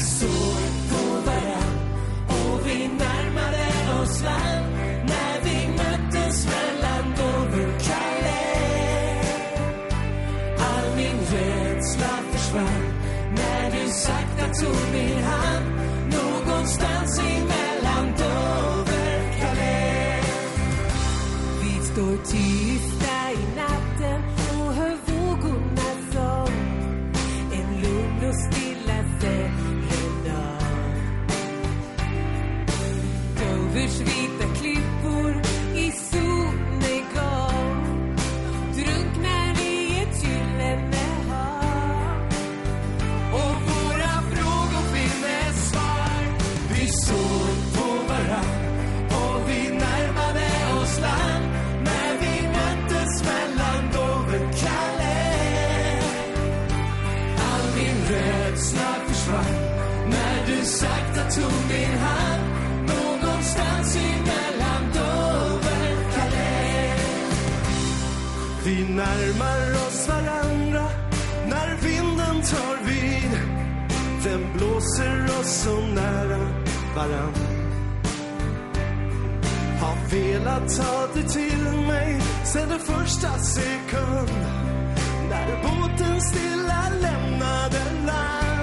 såg på varann och vi närmade oss land när vi möttes mellan Dover och Calais. All min rädsla försvann när du sakta tog min hand någonstans emellan Dover och Calais. Vi står tysta i natten och hör vågorna sång, en lugn och stilla sällena. Dovers vita klippor i solnedgång drunknar i ett gyllene hav. Och våra frågor finner svar. Vi såg på varann och vi närmade oss land när vi möttes mellan Dover och Calais. All min rädsla försvann när du sakta tog min hand någonstans emellan Dover och Calais. Vi närmar oss varandra när vinden tar vid. Den blåser oss så nära varann. Har velat ta dig till mig sen den första sekund när båten stilla lämnade land.